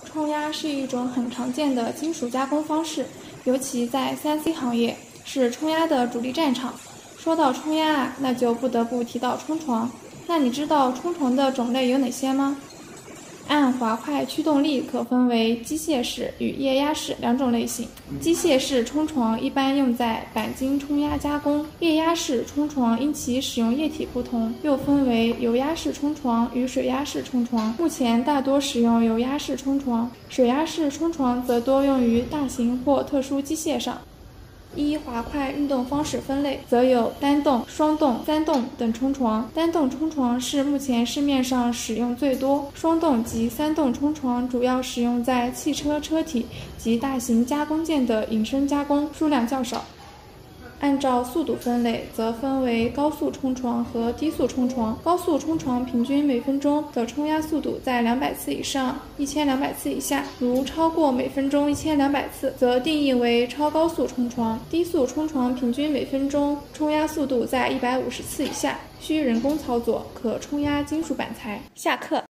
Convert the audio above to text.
冲压是一种很常见的金属加工方式，尤其在 3C 行业是冲压的主力战场。说到冲压啊，那就不得不提到冲床。那你知道冲床的种类有哪些吗？按滑块驱动力可分为机械式与液压式两种类型。机械式冲床一般用在钣金冲压加工，液压式冲床因其使用液体不同，又分为油压式冲床与水压式冲床。目前大多使用油压式冲床，水压式冲床则多用于大型或特殊机械上。依滑块运动方式分类，则有单动、双动、三动等冲床。单动冲床是目前市面上使用最多，双动及三动冲床主要使用在汽车车体及大型加工件的引申加工，数量较少。按照速度分类，则分为高速冲床和低速冲床。高速冲床平均每分钟的冲压速度在200次以上，1200次以下。如超过每分钟1200次，则定义为超高速冲床。低速冲床平均每分钟冲压速度在150次以下，需人工操作，可冲压金属板材。下课。